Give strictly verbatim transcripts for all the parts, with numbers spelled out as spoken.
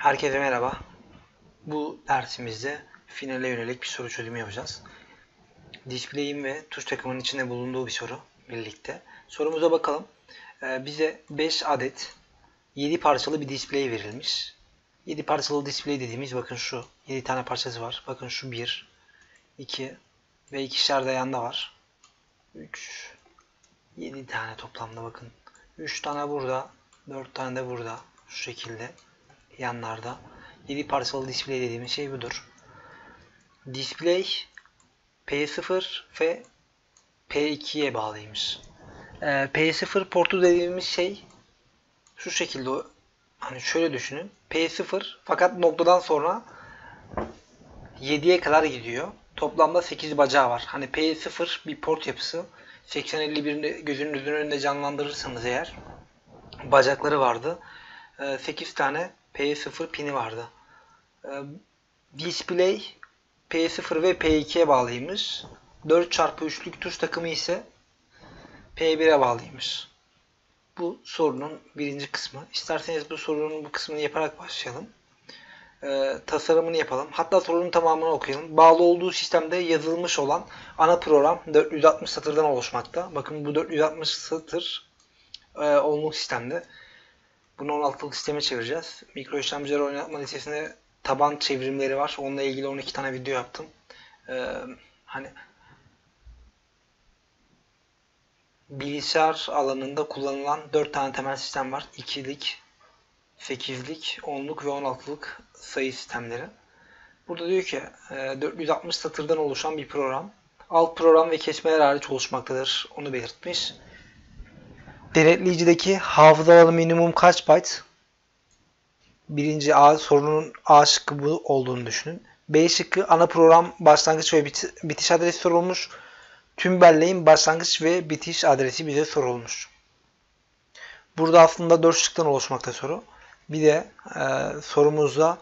Herkese merhaba. Bu dersimizde finale yönelik bir soru çözümü yapacağız. Display'in ve tuş takımının içinde bulunduğu bir soru birlikte. Sorumuza bakalım. Ee, bize beş adet yedi parçalı bir display verilmiş. yedi parçalı display dediğimiz bakın şu yedi tane parçası var. Bakın şu bir, iki ve ikişer de yanda var. üç, yedi tane toplamda bakın. üç tane burada, dört tane de burada. Şu şekilde yanlarda. yedi parçalı display dediğimiz şey budur. Display P sıfır ve P ikiye bağlıymış. Ee, P sıfır portu dediğimiz şey şu şekilde, hani şöyle düşünün. P sıfır fakat noktadan sonra yediye kadar gidiyor. Toplamda sekiz bacağı var. Hani P sıfır bir port yapısı. seksen elli birini gözünüzün önünde canlandırırsanız eğer bacakları vardı. Ee, sekiz tane P sıfır pini vardı. Ee, Display P sıfır ve P ikiye bağlıymış. dört çarpı üçlük tuş takımı ise P bire bağlıymış. Bu sorunun birinci kısmı. İsterseniz bu sorunun bu kısmını yaparak başlayalım. Ee, tasarımını yapalım. Hatta sorunun tamamını okuyalım. Bağlı olduğu sistemde yazılmış olan ana program dört yüz altmış satırdan oluşmakta. Bakın bu dört yüz altmış satır e, onluk sistemde. Bunu on altılık sisteme çevireceğiz. Mikro işlemciler oynatma listesinde taban çevrimleri var. Onunla ilgili on iki tane video yaptım. Ee, hani bilgisayar alanında kullanılan dört tane temel sistem var. ikilik, sekizlik, onluk ve on altılık sayı sistemleri. Burada diyor ki dört yüz altmış satırdan oluşan bir program. Alt program ve kesmeler hariç oluşmaktadır. Onu belirtmiş. Denetleyicdeki hafızalı minimum kaç byte? Birinci A sorunun A şıkkı bu olduğunu düşünün. B şıkkı ana program başlangıç ve bitiş adresi sorulmuş. Tüm belleğin başlangıç ve bitiş adresi bize sorulmuş. Burada aslında dört şıktan oluşmakta soru. Bir de e, sorumuzda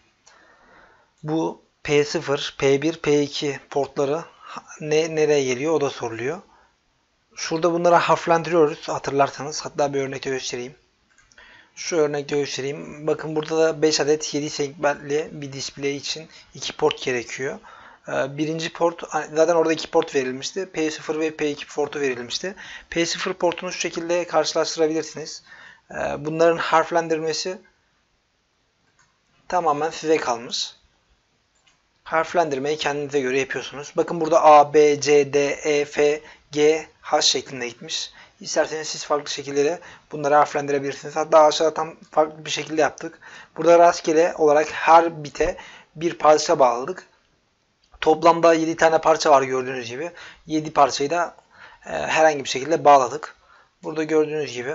bu P sıfır, P bir, P iki portları ne nereye geliyor o da soruluyor. Şurada bunları harflendiriyoruz hatırlarsanız. Hatta bir örnekte göstereyim. Şu örnekte göstereyim. Bakın burada da beş adet yedi segmentli bir display için iki port gerekiyor. Birinci port, zaten orada iki port verilmişti. P sıfır ve P iki portu verilmişti. P sıfır portunu şu şekilde karşılaştırabilirsiniz. Bunların harflendirmesi tamamen size kalmış. Harflendirmeyi kendinize göre yapıyorsunuz. Bakın burada A, B, C, D, E, F, G, H şeklinde gitmiş. İsterseniz siz farklı şekillere bunları harflendirebilirsiniz. Hatta aşağıda tam farklı bir şekilde yaptık. Burada rastgele olarak her bite bir parça bağladık. Toplamda yedi tane parça var gördüğünüz gibi. yedi parçayı da e, herhangi bir şekilde bağladık. Burada gördüğünüz gibi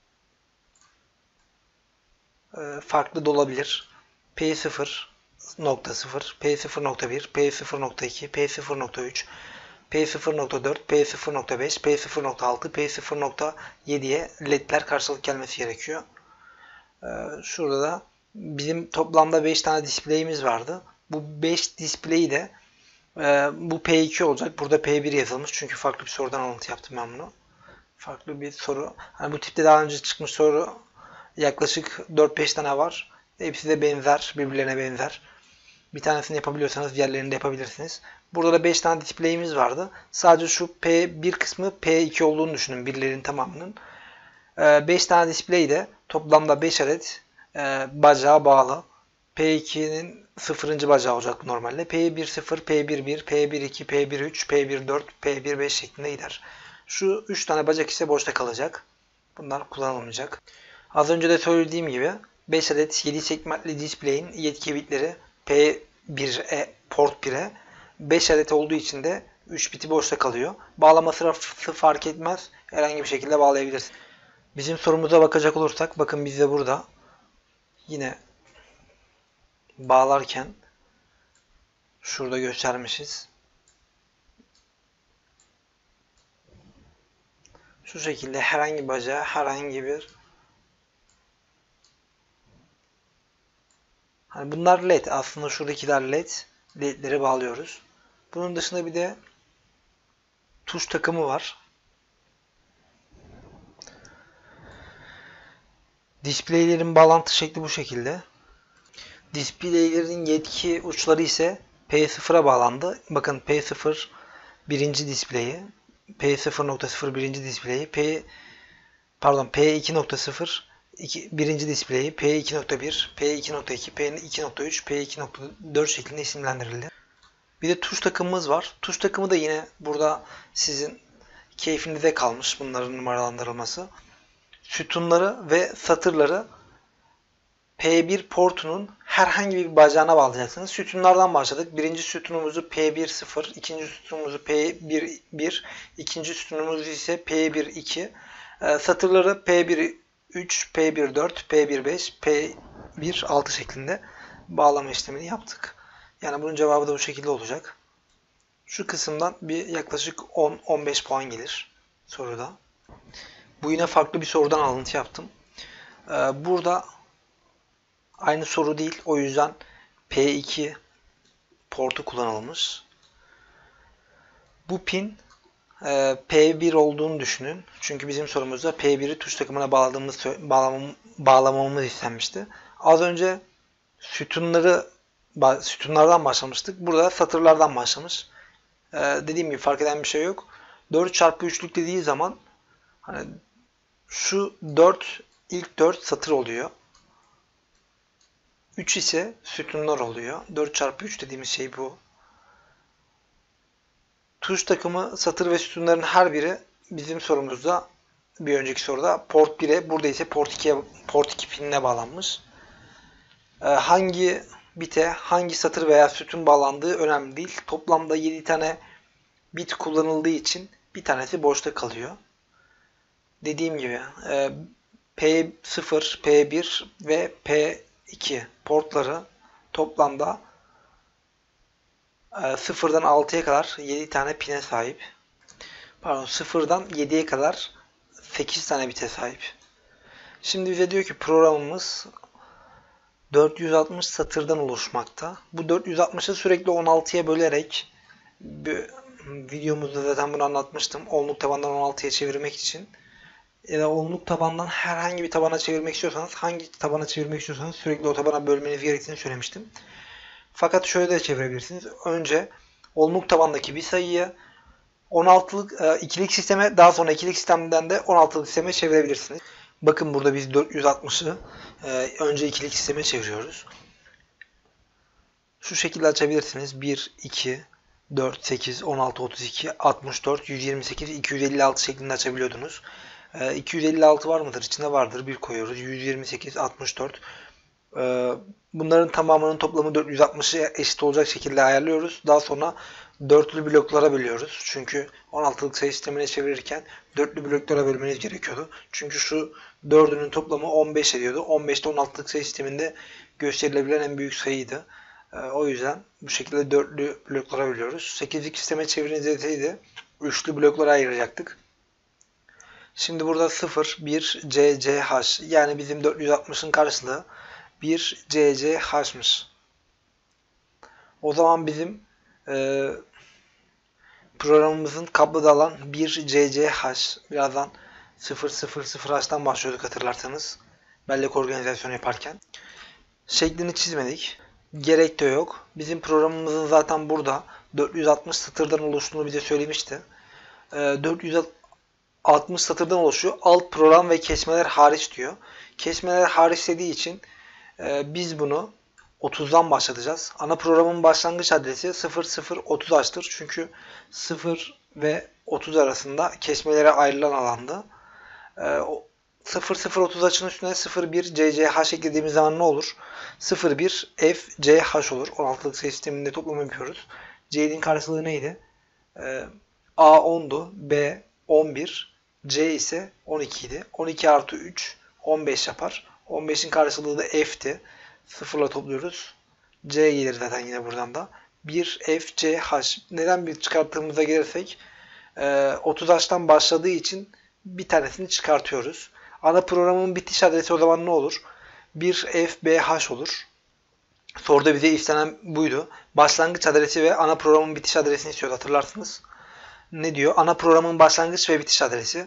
e, farklı da olabilir. P sıfır nokta sıfır, P sıfır nokta bir, P sıfır nokta iki, P sıfır nokta üç, P sıfır nokta dört, P sıfır nokta beş, P sıfır nokta altı, P sıfır nokta yediye ledler karşılık gelmesi gerekiyor. Ee, şurada da bizim toplamda beş tane display'imiz vardı. Bu beş display'i de e, bu P iki olacak. Burada P bir yazılmış. Çünkü farklı bir sorudan alıntı yaptım ben bunu. Farklı bir soru. Hani bu tipte daha önce çıkmış soru yaklaşık dört beş tane var. Hepsi de benzer. Birbirlerine benzer. Bir tanesini yapabiliyorsanız diğerlerini de yapabilirsiniz. Burada da beş tane display'imiz vardı. Sadece şu P bir kısmı P iki olduğunu düşünün. Birlerin tamamının. beş tane display de toplamda beş adet bacağa bağlı. P ikinin sıfırıncı bacağı olacak normalde. P bir sıfır, P bir bir, P bir iki, P bir üç, P bir dört, P bir beş şeklinde gider. Şu üç tane bacak ise boşta kalacak. Bunlar kullanılmayacak. Az önce de söylediğim gibi beş adet yedi segmentli display'in yetki bitleri P bir'e, port bir'e beş adet olduğu için de üç biti boşta kalıyor. Bağlama sırası fark etmez. Herhangi bir şekilde bağlayabilirsiniz. Bizim sorumuza bakacak olursak bakın biz de burada yine bağlarken şurada göstermişiz. Şu şekilde herhangi bacağı herhangi bir hani bunlar led aslında şuradakiler led ledleri bağlıyoruz. Bunun dışında bir de tuş takımı var. Displaylerin bağlantı şekli bu şekilde. Display'lerin yetki uçları ise P sıfıra bağlandı. Bakın P sıfır birinci display'i, P sıfır nokta sıfır birinci display'i, P pardon P iki nokta sıfır birinci display'i, P iki nokta bir, P iki nokta iki, P iki nokta üç, P iki nokta dört şeklinde isimlendirildi. Bir de tuş takımımız var. Tuş takımı da yine burada sizin keyfinize kalmış bunların numaralandırılması. Sütunları ve satırları P bir portunun herhangi bir bacağına bağlayacaksınız. Sütunlardan başladık. Birinci sütunumuzu P bir sıfır, ikinci sütunumuzu P bir bir, ikinci sütunumuz ise P bir iki. E, satırları P bir üç, P bir dört, P bir beş, P bir altı şeklinde bağlama işlemini yaptık. Yani bunun cevabı da bu şekilde olacak. Şu kısımdan bir yaklaşık on on beş puan gelir soruda. Bu yine farklı bir sorudan alıntı yaptım. E, burada aynı soru değil. O yüzden P iki portu kullanılmış. Bu pin e, P bir olduğunu düşünün. Çünkü bizim sorumuzda P bir'i tuş takımına bağladığımız bağlamam, bağlamamız istenmişti. Az önce sütunları sütunlardan başlamıştık. Burada satırlardan başlamış. E, dediğim gibi fark eden bir şey yok. dört çarpı üçlük dediği zaman hani şu dört ilk dört satır oluyor. üç ise sütunlar oluyor. dört çarpı üç dediğimiz şey bu. Tuş takımı satır ve sütunların her biri bizim sorumuzda bir önceki soruda port bire, burada ise port ikiye, port iki pinine bağlanmış. Ee, hangi bite, hangi satır veya sütun bağlandığı önemli değil. Toplamda yedi tane bit kullanıldığı için bir tanesi boşta kalıyor. Dediğim gibi e, P sıfır, P bir ve P iki portları toplamda sıfırdan altıya kadar yedi tane pine sahip. Pardon, sıfırdan yediye kadar sekiz tane bite sahip. Şimdi bize diyor ki programımız dört yüz altmış satırdan oluşmakta. Bu dört yüz altmışı sürekli on altıya bölerek, bir videomuzda zaten bunu anlatmıştım. Onluk tabandan on altıya çevirmek için ya da onluk tabandan herhangi bir tabana çevirmek istiyorsanız, hangi tabana çevirmek istiyorsanız sürekli o tabana bölmeniz gerektiğini söylemiştim. Fakat şöyle de çevirebilirsiniz. Önce onluk tabandaki bir sayıyı on altılık e, ikilik sisteme, daha sonra ikilik sistemden de on altılık sisteme çevirebilirsiniz. Bakın burada biz dört yüz altmışı e, önce ikilik sisteme çeviriyoruz. Şu şekilde açabilirsiniz. bir, iki, dört, sekiz, on altı, otuz iki, altmış dört, yüz yirmi sekiz, iki yüz elli altı şeklinde açabiliyordunuz. E, iki yüz elli altı var mıdır? İçinde vardır. bir koyuyoruz. yüz yirmi sekiz, altmış dört. E, bunların tamamının toplamı dört yüz altmışa eşit olacak şekilde ayarlıyoruz. Daha sonra dörtlü bloklara bölüyoruz. Çünkü on altılık sayı sistemine çevirirken dörtlü bloklara bölmeniz gerekiyordu. Çünkü şu dördünün toplamı on beş ediyordu. on beş de on altılık sayı sisteminde gösterilebilen en büyük sayıydı. Ee, o yüzden bu şekilde dörtlü bloklara bölüyoruz. sekizlik sisteme çevirince üçlü bloklara ayıracaktık. Şimdi burada sıfır, bir, C, C, H. Yani bizim dört yüz altmışın karşılığı bir, C, C, H'mış. O zaman bizim e, programımızın kabloda alan bir, C, C, H. Birazdan sıfır, sıfır, sıfır H'tan başlıyorduk hatırlarsanız. Bellek organizasyonu yaparken. Şeklini çizmedik. Gerek de yok. Bizim programımızın zaten burada dört yüz altmış satırdan oluştuğunu bize söylemişti. E, dört yüz altmış satırdan oluşuyor. Alt program ve kesmeler hariç diyor. Kesmeler hariç dediği için e, biz bunu otuzdan başlatacağız. Ana programın başlangıç adresi sıfır sıfır otuz H'tır. Çünkü sıfır ve otuz arasında kesmelere ayrılan alandı. E, sıfır sıfır otuz H'ın üstüne sıfır bir C C H eklediğimiz zaman ne olur? sıfır bir F C H olur. on altılık sayı sisteminde toplam yapıyoruz. C'nin karşılığı neydi? E, A ondu. B on bir. C ise on iki idi. on iki artı üç on beş yapar. on beşin karşılığı da F'ti. Sıfırla topluyoruz. C gelir zaten yine buradan da. bir F C H. Neden bir çıkarttığımıza gelirsek otuz H'tan başladığı için bir tanesini çıkartıyoruz. Ana programın bitiş adresi o zaman ne olur? bir F B H olur. Soruda bize istenen buydu. Başlangıç adresi ve ana programın bitiş adresini istiyordu hatırlarsınız. Ne diyor? Ana programın başlangıç ve bitiş adresi.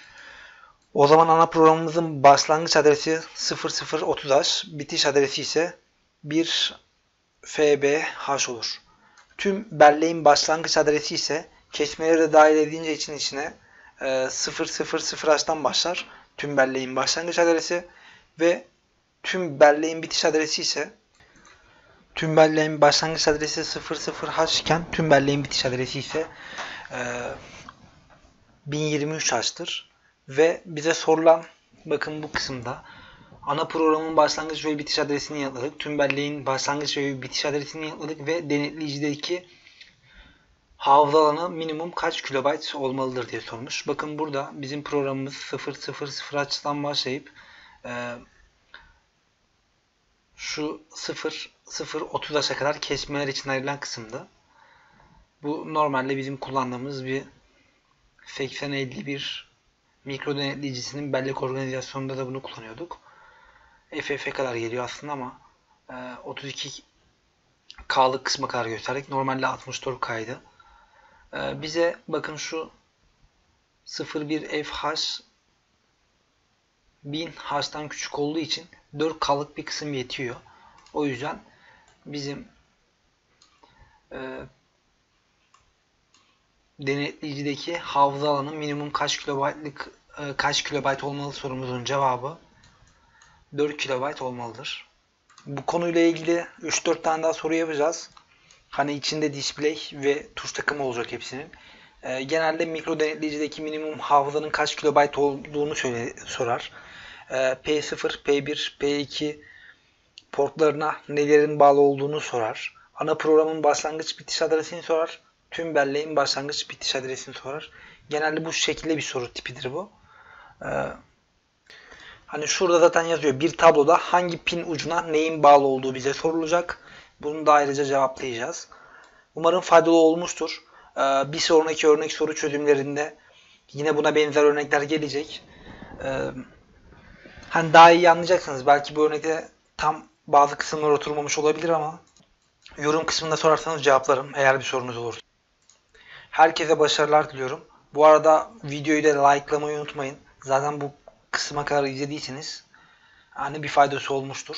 O zaman ana programımızın başlangıç adresi sıfır sıfır otuz H, bitiş adresi ise bir F B H olur. Tüm belleğin başlangıç adresi ise kesmeleri de dahil edince için içine e, sıfır sıfır sıfır H'tan başlar. Tüm belleğin başlangıç adresi ve tüm belleğin bitiş adresi ise tüm belleğin başlangıç adresi sıfır sıfır H iken tüm belleğin bitiş adresi ise e, bin yirmi üç H'tır. Ve bize sorulan, bakın bu kısımda ana programın başlangıç ve bitiş adresini yanıtladık. Tüm belleğin başlangıç ve bitiş adresini yanıtladık ve denetleyicdeki hafıza alanı minimum kaç kilobayt olmalıdır diye sormuş. Bakın burada bizim programımız sıfır sıfır sıfır H'tan başlayıp e, şu sıfır sıfır otuz H'a kadar kesmeler için ayrılan kısımda. Bu normalde bizim kullandığımız bir seksen elli bir mikro denetleyicisinin bellek organizasyonunda da bunu kullanıyorduk. F F'e kadar geliyor aslında ama e, otuz iki K'lık kısma kadar gösterdik. Normalde altmış dört K'ydı. E, bize bakın şu sıfır bir F H bin H'tan küçük olduğu için dört K'lık bir kısım yetiyor. O yüzden bizim e, denetleyicdeki hafıza alanı minimum kaç kilobaytlık e, kaç kilobayt olmalı sorumuzun cevabı dört kilobayt olmalıdır. Bu konuyla ilgili üç dört tane daha soru yapacağız. Hani içinde display ve tuş takımı olacak hepsinin. E, genelde mikro denetleyicdeki minimum hafızanın kaç kilobayt olduğunu söyle, sorar. E, P sıfır, P bir, P iki portlarına nelerin bağlı olduğunu sorar. Ana programın başlangıç bitiş adresini sorar. Tüm belleğin başlangıç bitiş adresini sorar. Genelde bu şekilde bir soru tipidir bu. Ee, hani şurada zaten yazıyor. Bir tabloda hangi pin ucuna neyin bağlı olduğu bize sorulacak. Bunu da ayrıca cevaplayacağız. Umarım faydalı olmuştur. Ee, bir sonraki örnek soru çözümlerinde yine buna benzer örnekler gelecek. Ee, hani daha iyi anlayacaksınız. Belki bu örnekte tam bazı kısımlar oturmamış olabilir ama yorum kısmında sorarsanız cevaplarım eğer bir sorunuz olur. Herkese başarılar diliyorum. Bu arada videoyu da likelamayı unutmayın. Zaten bu kısma kadar izlediyseniz hani bir faydası olmuştur.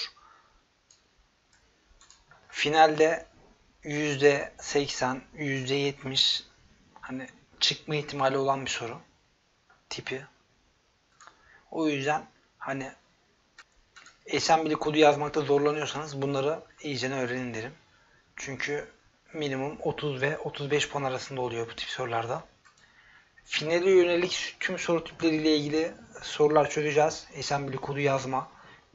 Finalde yüzde seksen, yüzde yetmiş hani çıkma ihtimali olan bir soru tipi. O yüzden hani assembly kodu yazmakta zorlanıyorsanız bunları iyicene öğrenin derim. Çünkü minimum otuz ve otuz beş puan arasında oluyor bu tip sorularda. Finale yönelik tüm soru tipleriyle ilgili sorular çözeceğiz. Assembly kodu yazma,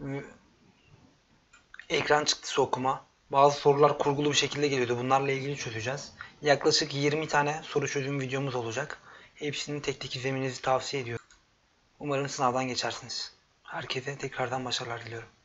ekran çıktısı okuma. Bazı sorular kurgulu bir şekilde geliyordu. Bunlarla ilgili çözeceğiz. Yaklaşık yirmi tane soru çözüm videomuz olacak. Hepsini tek tek izlemenizi tavsiye ediyorum. Umarım sınavdan geçersiniz. Herkese tekrardan başarılar diliyorum.